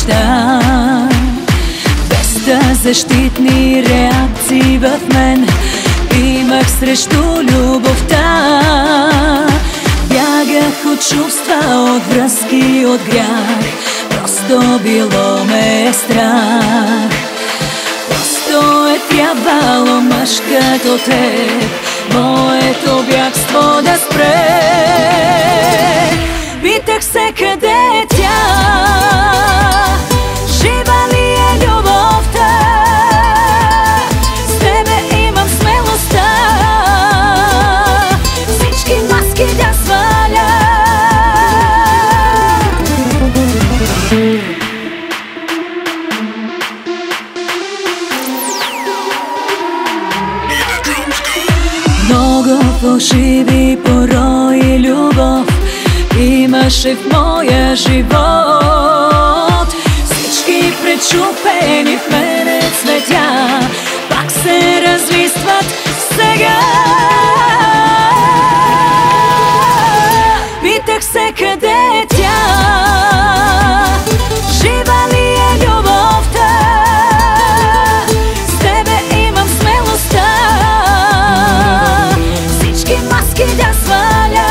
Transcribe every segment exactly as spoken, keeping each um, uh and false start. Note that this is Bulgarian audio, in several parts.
неща, без защитни реакции в мен имах срещу любовта. Бягах от чувства, от връзки, от грях, просто било ме страх. Просто е трябвало мъж като теб моето бягство да спре. Питах се къде е тя, жива ли е любовта. С тебе имам смелостта всички маски да сваля. Много фалшиви порои любов имаше в моя живот. Всички пречупени в мене цветя пак се развистват сега. Питах се къде е тя, жива ли е любовта. С тебе имам смелостта всички маски да сваля.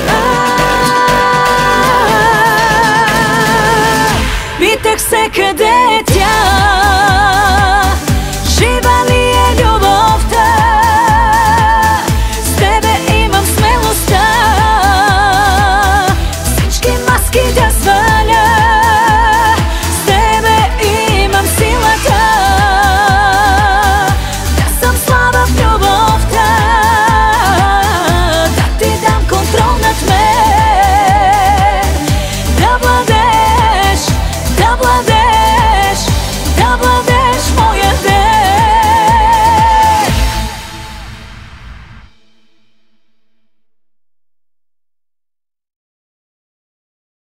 Питах се къде